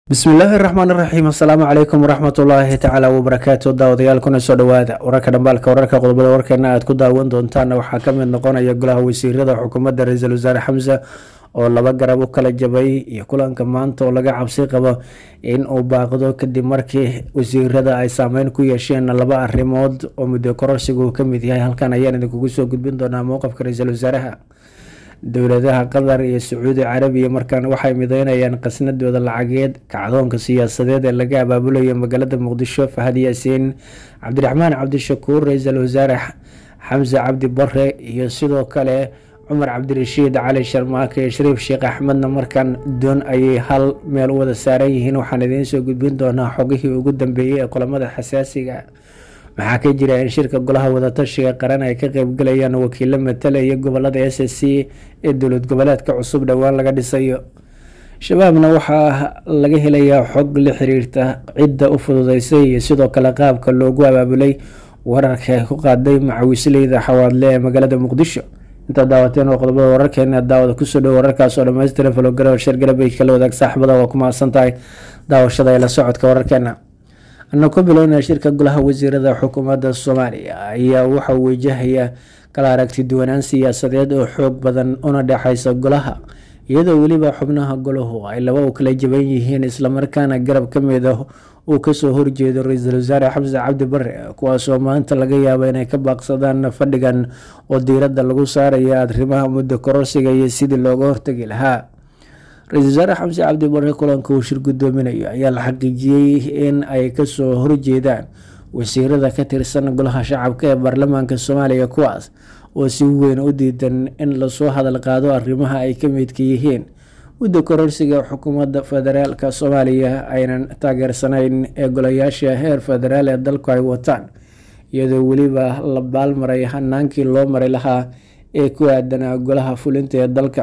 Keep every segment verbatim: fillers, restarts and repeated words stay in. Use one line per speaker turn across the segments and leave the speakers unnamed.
بسم الله الرحمن الرحيم السلام عليكم ورحمة الله تعالى وبركاته داوديال كنا سو dhawaada wararka dhambalka wararka qodobada warkeena aad ku daawan doontaan waxaa ka mid noqonaya golaha wasiirada xukuumadda ra'iisul wasaare Xamza oo laba garab u kala jabay iyo kulanka maanta oo laga cabsi qabo in uu baaqdo kadib markii wasiirada ay saameyn ku yeesheen laba arrimood oo muddo kororsigu ka mid yahay halkan ayaan idinku soo gudbin doonaa mowqifka ra'iisul wasaaraha dowladaha qatar iyo sacuudi carabiya markaan waxay mideynayaan qasnadooda lacageed kacdoonka siyaasadeed ee laga abaabulayo magaalada muqdisho fahad yaasiin cabdiraxmaan cabdishakuur ra'iisul wasaare xamse cabdi bare iyo sidoo kale cumar cabdirashiid cali sharmaake iyo shariif sheekh axmedna markaan doon ayay hal meel wada saaran yihiin waxaan idiin soo gudbin doonaa xogihii ugu dambeeyey ee kulamada xasaasiga maxaa ka jira in shirka golaha wadatashiga qaran ay ka qaybgalayaan wakiilo matalaya gobolada S S C ee dowlad goboleedka cusub dhowaan laga dhisayo shabaabna waxaa laga helayaa xog la xiriirta cidda u fududeysay iyo sidoo kale qaabka loogu abaabulay wararka ku qaaday macawisleyda xawaadle ee magaalada muqdisho inta daawateen oo qodobada wararkeena daawada kusoo dhow wararkaas oo dhammaystiran falogaraw shargalabay kala wadaag saaxiibada waa ku mahadsan tahay daawashada ee la socodka wararkeena anna ku bilowna shirka golaha wasiirada xukuumadda Soomaaliya ayaa waxa uu wajahaya kala aragti duwanaan siyaasadeed oo xoog badan una dhaxaysa golaha iyadoo waliba xubnaha golahu ay laba u kala jaban yihiin isla markaana garab ka mid ah uu ka soo horjeedo ra'iisul wasaare Xamse Cabdi Bare kuwaas oo maanta laga yaabo inay ka baaqsadaan fadhigan oo diiradda lagu saarayo arrimaha muddo kororsiga iyo sidii looga hortagi lahaa ra'iisul wasaare Xamse Cabdi Bare kulanka uu shir gudoominayo ayaa la xaqiijiyay in ay ka soo horjeedaan wasiirada ka tirsan golaha shacabka ee baarlamaanka Soomaaliya kuwaas oo si weyn u diidan in la soo hadal qaado arrimaha ay ka midka yihiin muddo kororsiga xukuumadda federaalka Soomaaliya aynan taageersanayn ee golayaasha heer federaal ee dalku ay wataan iyadoo waliba la baalmaray hanaankii loo maray lahaa ee ku aadanaa golaha fulinta ee dalka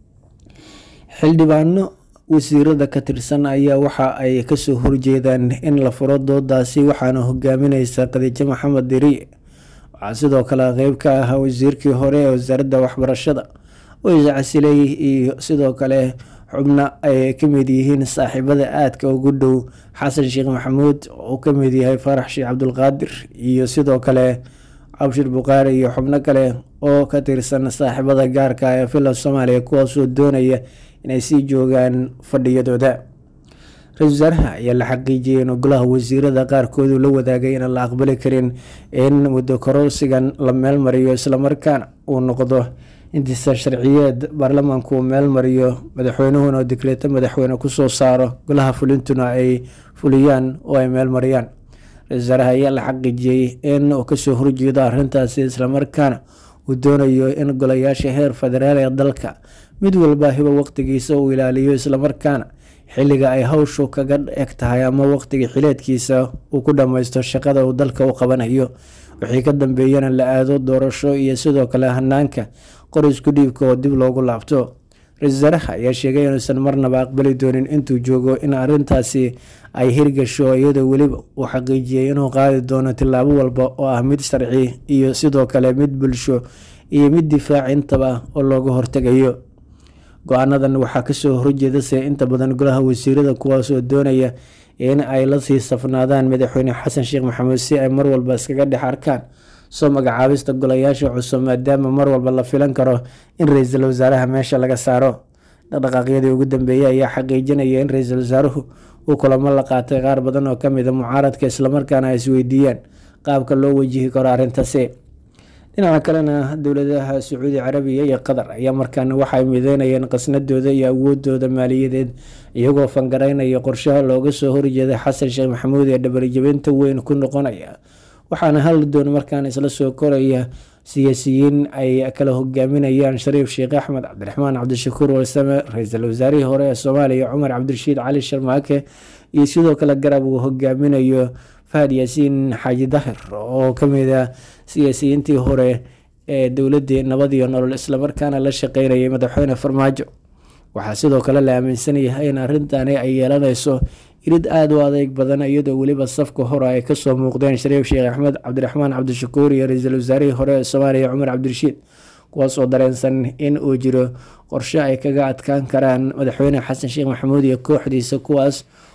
xildhibaano wasiirada ka tirsan ayaa waxa ay ka soo horjeedaan in la furo doodaasi waxaana hogaaminaysa Khadiija Maxamed Diri waxaa sidoo kale qayb ka ah wasiirkii hore ee wasaaradda waxbarashada oo iscasilay iyo sidoo kale xubna ay ka mid yihiin saaxiibada aadka ugu dhow Xasan Sheekh Maxamuud oo ka mid yahay Farax Sheekh Cabdulqaadir iyo sidoo kale Abshir Buqaari iyo xubno kale oo ka tirsan saaxiibada gaarka ah ee filan Soomaaliya kuwaas oo doonaya inay sii joogaan fadhiyadooda ra'iisul wasaaraha ayaa la xaqiijiyay in golaha wasiirada qaarkood la wadaagay in la aqbali karin in muddo kororsigan la meel mariyo isla markaana uu noqdo intiisa sharciyeed baarlamaanku meel mariyo madaxweynuhuna oo dekreeto madaxweyne ku soo saaro golaha fulintuna ay fuliyaan oo ay meel mariyaan ra'iisul wasaaraha ayaa la xaqiijiyay in uu ka soo horjeedo arrintaasi isla markaana uu doonayo in golayaasha heer federaal ee dalka mid walba hiba waqtigiisa uu ilaaliyo isla markaana xilliga ay hawshu kaga eg tahay ama waqtiga xileedkiisa uu ku dhammaysto shaqada uu dalka u qabanayo wixii ka dambeeyana la aado doorasho iyo sidoo kale hanaanka qorisku dhiibka oo dib loogu laabto ra'iisul wasaaraha ayaa sheegay inuusan marnaba aqbali doonin intuu joogo in arrintaasi ay hirgasho iyadoo weliba uu xaqiijiyay inuu qaadi doono tillaabo walba oo ah mid sharci iyo sidoo kale mid bulsho iyo mid difaac intaba oo looga hortegayo go-aanadan waxaa kasoo horjeedase inta badan golaha wasiirada kuwaas oo doonaya in ay la sii safnaadaan madaxweyne Xasan Sheekh Maxamuud si ay mar walba iskaga dhex arkaan soo magacaabista golayaasha cusub maadaama mar walba la filan karo in ra'iisul wasaaraha meesha laga saaro dhaqdhaqaaqyadii ugu dambeeyay ayaa xaqiijinaya in ra'iisul wasaaruhu uu kulamo la qaatay qaar badan oo ka mid ah mucaaradka isla markaana ay isweydiiyaan qaabka loo wajihi karo arrintaasi dhinaca kalena dowladaha sacuudi carabiya iyo qatar ayaa markaana waxay mideynayaan qasnadooda iyo awoodooda maaliyadeed iyagoo fangareynaya qorshaha looga soo horjeeda Xasan Sheekh Maxamuud ee dhabarjabinta weyn ku noqonaya waxaana hal doon markaan isla soo koraya siyaasiyiin ay kala hogaaminayaan Shariif Sheekh Axmed Cabdiraxmaan Cabdishakuur Warsame ra'iisul wasaarihii hore ee Soomaaliya Cumar Cabdirashiid Cali Sharmaake iyo sidoo kale garab uu hogaaminayo Fahad Yaasiin Xaaji Dahir oo ka mid ah siyaasiyiintii hore ee dowladda nabad iyo nolol isla markaana la shaqeynayay madaxweyne Farmaajo waxaa sidoo kale la aaminsan yahay in arrintani ay yeelanayso irid aad u adeeg badan iyadoo waliba safka hore ay ka soo muuqdeen Shariif Sheekh Axmed Cabdiraxmaan Cabdishakuur iyo ra'iisul wasaarihii hore ee Soomaaliya Cumar Cabdirashiid kuwaas oo dareensan in uu jiro qorshe ay kaga adkaan karaan madaxweyne Xasan Sheekh Maxamuud iyo kooxdiisa kuwaas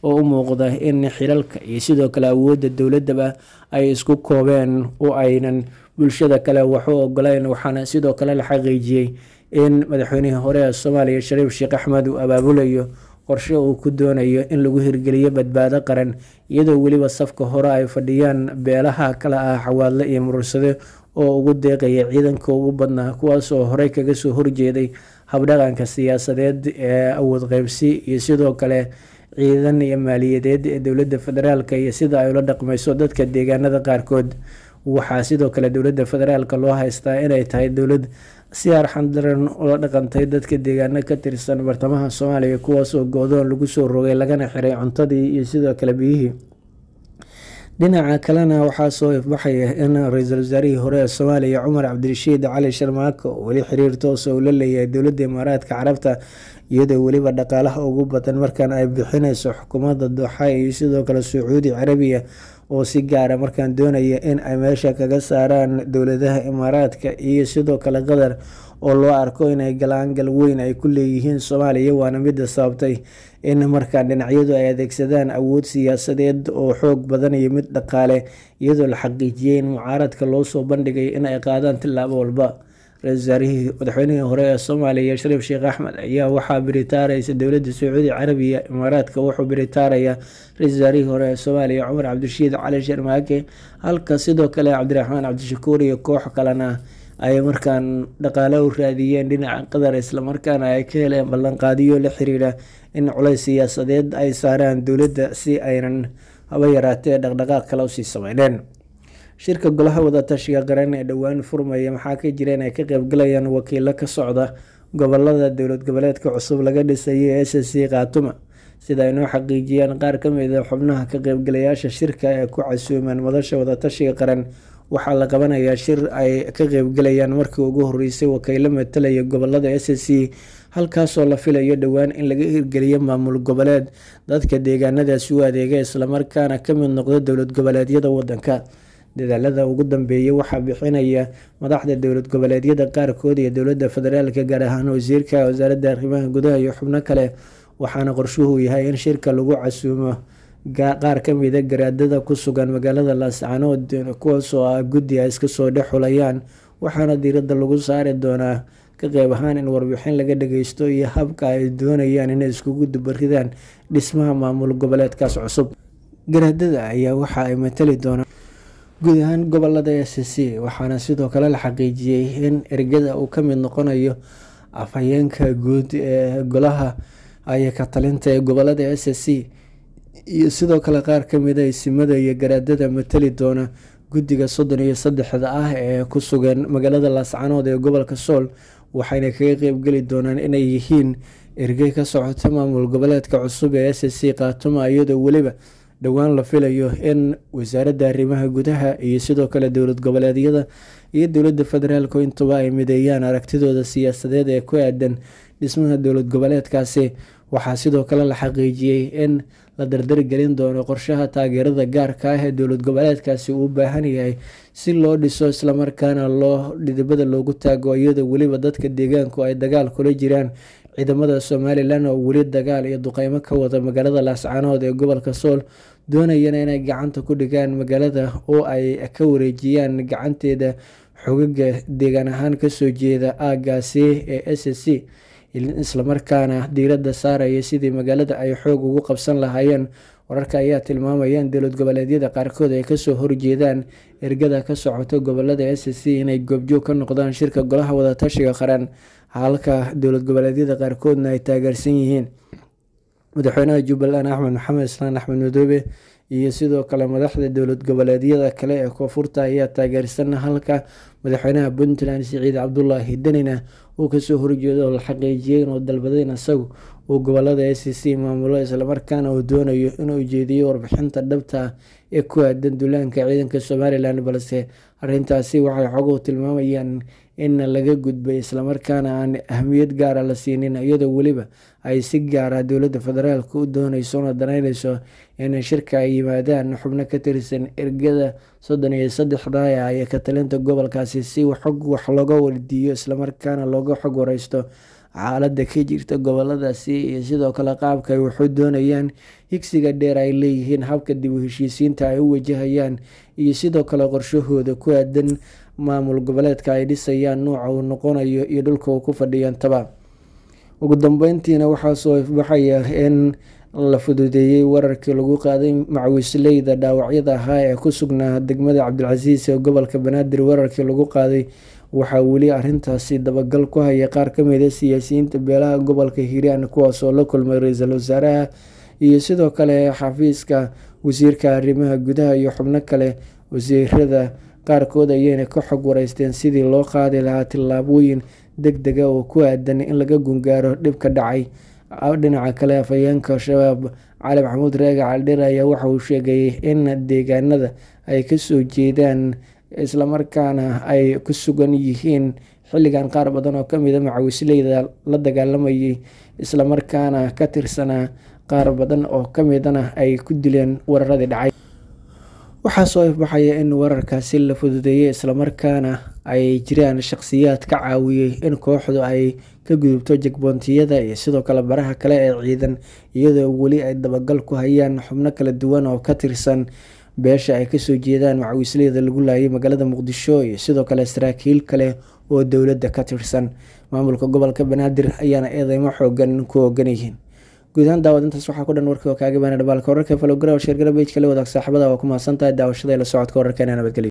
oo u muuqda in xilalka iyo sidoo kale awoodda dowladaba ay isku koobeen oo aynan bulshada kale wax u ogoleyn. waxaana sidoo kale la xaqiijiyey in madaxweynihii hore ee Soomaaliya Shariif Sheekh Axmed uu abaabulayo qorshe uu ku doonayo in lagu hirgeliyo badbaado qaran, iyadoo weliba safka hore ay fadhiyaan beelaha kala ah Xawaadle iyo Murursade oo ugu deeqaya ciidanka ugu badnaa, kuwaas oo horey kaga soo horjeeday habdhaqanka siyaasadeed ee awood qaybsi iyo sidoo kale ciidan iyo maaliyadeed ee dowladda federaalka iyo sida ay ula dhaqmayso dadka deegaanada qaarkood. waxaa sidoo kale dowladda federaalka loo haystaa inay tahay dowlad si arxan daran ula dhaqantay dadka deegaano ka tirsan bartamaha Soomaaliya, kuwaas oo go-doon lagu soo rogay lagana xiray cuntadii iyo sidoo kale biyihii. dhinaca kalena waxaa soo ifbaxaya in ra-iisul wasaarihii hore ee Soomaaliya Cumar Cabdirashiid Cali Sharmaako oo weli xiriir toos ah uu la leeyahay dowladda Imaaraadka Carabta, iyadoo weliba dhaqaalaha ugu badan markaan ay bixinayso xukuumadda Dooxa iyo sidoo kale Sacuudi Carabiya, oo si gaara markaan doonaya in ay meesha kaga saaraan dowladaha Imaaraadka iyo sidoo kale Qatar oo loo arko inay galaangal weyn ay ku leeyihiin Soomaaliya. waana midda sababtay in markaan dhinacyadu ay adeegsadaan awood siyaasadeed oo xoog badan iyo mid dhaqaale, iyadoo la xaqiijiyey in mucaaradka loo soo bandhigay in ay qaadaan tillaabo walba. ra-iisul wasaarihii madaxweynihii hore ee Soomaaliya Shariif Sheekh Axmed ayaa waxaa biritaaraysa dowladda Sacuudi Carabiya. Imaaraadka wuxuu biritaaraya ra-iisul wasaarihii hore ee Soomaaliya Cumar Cabdirashiid Cali Sharmaake, halka sidoo kale Cabdiraxmaan Cabdishakuur iyo koox kalena ay markaan dhaqaale u raadiyeen dhinaca Qatar, islamarkaana ay ka heleen ballanqaadiyo la xiriira in culays siyaasadeed ay saaraan dowladda si aynan haba yaraatee dhaqdhaqaaq kale usii sameyneen. shirka golaha wadatashiga qaran ee dhowaan furmaya maxaa ka jira in ay ka qaybgalayaan wakiilo ka socda gobolada dowlad goboleedka cusub laga dhisay ee S C Khaatuma, sida ay noo xaqiijiyeen qaar ka mid ah xubnaha ka qaybgalayaasha shirka ee ku casuuman madasha wadatashiga qaran. waxaa la qabanayaa shir ay ka qaybgalayaan markii ugu horeysay wakiilo matalaya gobolada S C, halkaasoo la filayo dhowaan in laga hirgeliyo maamul goboleed dadka deegaanadaasi u adeega islamarkaana ka mid noqda dowlad goboleedyada wadanka. dadaalada ugu dambeeyay waxaa bixinaya madaxda dowlad goboleedyada qaarkood iyo dowladda federaalka, gaar ahaan wasiirka wasaaradda arrimaha gudaha iyo xubno kale. waxaana qorshuhu yahay in shirka lagu casuumo qaar ka mid a garaadada ku sugan magaalada Laascaanood, kuwaas oo ah guddi ay iska soo dhex xulayaan. waxaana diiradda lagu saari doonaa ka qayb ahaan in warbixin laga dhageysto iyo habka ay doonayaan inay iskugu dubaridaan dhismaha maamul goboleedkaas cusub. garaadada ayaa waxa ay matali doonaan guud ahaan gobolada S C, waxaana sidoo kale la xaqiijiyey in ergada uu ka mid noqonayo afhayeenka guud ee golaha ay ka talinta ee gobolada S C iyo sidoo kale qaar ka mid ah isimada iyo garaadada matali doona guddiga soddon iyo saddexda ah ee ku sugan magaalada Laascaanood ee gobolka Sool. waxayna kaga qaybgeli doonaan inay yihiin ergey ka socota maamul goboleedka cusub ee S C Khaatuma, iyadoo weliba dhowaan la filayo in wasaaradda arrimaha gudaha iyo sidoo kale dowlad goboleedyada iyo dowladda federaalku intuba ay mideeyaan aragtidooda siyaasadeed ee ku aadan dhismaha dowlad goboleedkaasi. waxaa sidoo kale la xaqiijiyey in la dardargelin doono qorshaha taageerada gaarka ah ee dowlad goboleedkaasi uu u baahan yahay si loo dhiso islamarkaana loo dhidibada loogu taago, iyadoo weliba dadka deegaanku ay dagaal kula jiraan ciidamada Somalilan oo weli dagaal iyo duqeymo ka wada magaalada Laascaanood ee gobolka Sool, doonayana inay gacanta ku dhigaan magaalada oo ay ka wareejiyaan gacanteeda xogaga deegaan ahaan kasoo jeeda aagaasi ee S C, islamarkaana diiradda saaraya sidii magaalada ay xoog ugu qabsan lahaayeen. wararka ayaa tilmaamaya in dowlad goboleedyada qaarkood ay kasoo horjeedaan ergada ka socota gobolada S C inay goobjoog ka noqdaan shirka golaha wadatashiga qaran, halka dowlad goboleedyada qaarkoodna ay taageersan yihiin. madaxweynaha Jubbaland Axmed Maxamed Islaan Axmed Madoobe iyo sidoo kale madaxda dowlad goboleedyada kale ee koonfurta ayaa taageersan, halka madaxweynaha Puntland Siciid Cabdullaahi Danina uu kasoo horjeedo oo la xaqiijiyey inuu dalbaday in isagu uu gobolada S C maamulo, islamarkaana uu doonayo inuu ujeediyo warbixinta dhabta ah ee ku aadan duulaanka ciidanka Somalilan, balse arrintaasi waxay xoguhu tilmaamayaan in laga gudbay islamarkaana aan ahmiyad gaara la siinin, iyadoo weliba ay si gaara dowladda federaalka u doonayso una danaynayso in shirka ay yimaadaan xubno ka tirsan ergada soddon iyo saddexda ee ka talinta gobolkaasi si xog wax looga wardiiyo islamarkaana looga xog wareysto xaaladda ka jirta goboladaasi iyo sidoo kale qaabka ay waxu doonayaan, higsiga dheer ay leeyihiin, habka dib u heshiisiinta ay u wajahayaan iyo sidoo kale qorshahooda ku aadan maamul goboleedka ay dhisayaan, nuuca uu noqonayo iyo dhulka uu ku fadhiyantaba. Ugu dambeyntiina waxaa soo ifbaxaya in la fududeeyay wararkii lagu qaaday macawisleyda dhaawacyada ahaa ee ku sugnaa degmada Cabdilcasiis ee gobolka Banaadir. Wararkii lagu qaaday waxaa weli arrintaasi dabagal ku haya qaar ka mid ah siyaasiyiinta beelaha gobolka Hiiraan, kuwaas oo la kulmay ra-iisul wasaaraha iyo sidoo kale xafiiska wasiirka arrimaha gudaha iyo xubno kale. Wasiirada qaarkood ayayna ka xog wareysteen sidii loo qaadi lahaa tillaabooyin degdeg ah oo ku aadan in laga gungaaro dhibka dhacay. Dhinaca kale, afhayeenka Shabaab Cali Maxamuud Raage Cali Dheere ayaa waxa uu sheegay in deegaanada ay ka soo jeedaan islamarkaana ay ku sugan yihiin xilligan qaar badan oo kamid ah macawisleyda la dagaalamayay, islamarkaana ka tirsanaa qaar badan oo kamidana ay ku dileen wararadii dhacay. Waxaa soo ifbaxaya in wararkaasi la fududeeyay islamarkaana ay jiraan shakhsiyaad ka caawiyay in kooxdu ay ka gudubto jagbontiyada iyo sidoo kale baraha kale ee ciidan, iyadoo weli ay dabagal ku hayaan xubno kala duwan oo ka tirsan beesha ay kasoo jeedaan macawisleyda lagu laayay magaalada Muqdisho iyo sidoo kale saraakiil kale oo dowladda ka tirsan. Maamulka gobolka Banaadir ayaana eedeymo xoogan ku hoggan yihiin. Guud ahaan daawadintaas waxaa ku dhan warkii oo kaaga baana dhabalka wararka falogaraw sheergara page kale wadaag saaxiibada waa ku mahadsantahay daawashada ila socodka wararkeena. Nabadgelyo.